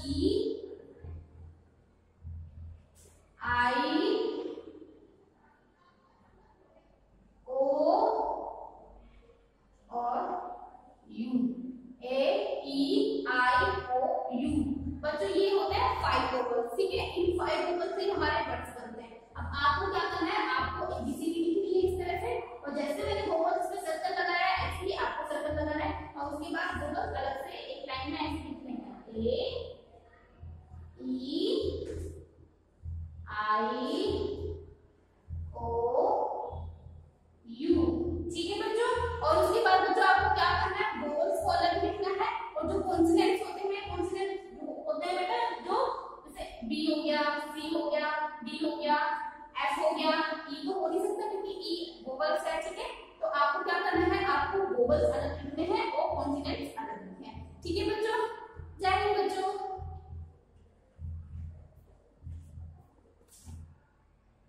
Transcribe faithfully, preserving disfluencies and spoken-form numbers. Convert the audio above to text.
ई आई ओ और you, A E I O you. बच्चों ये होते हैं फाइव वोकल्स, ठीक है। इन फाइव वोकल्स से हमारे वर्ड्स बनते हैं। अब आपको क्या करना है, आपको एबीसीडी लिखनी है इस तरह से, और जैसे मैंने वोकल्स पे सर्कल लगाया है ऐसे ही आपको सर्कल लगाना है, और उसके बाद वोकल्स अलग से एक लाइन में ऐसे लिखने हैं, ए ई आई ओ यू, ठीक है बच्चों। और उसके बाद बच्चों आपको क्या करना है, वोकल्स को अलग लिखना है, और जो कॉन्सोनेंट्स होते हैं, कॉन्सोनेंट्स होते हैं बेटा जो जैसे बी हो गया, सी हो गया, डी हो गया, एफ हो गया, ई तो हो नहीं सकता क्योंकि ई वोकल्स है, ठीक है। तो आपको क्या करना है, आपको वोकल्स अलग लिखने हैं और कॉन्सोनेंट्स अलग लिखने हैं, ठीक है बच्चों।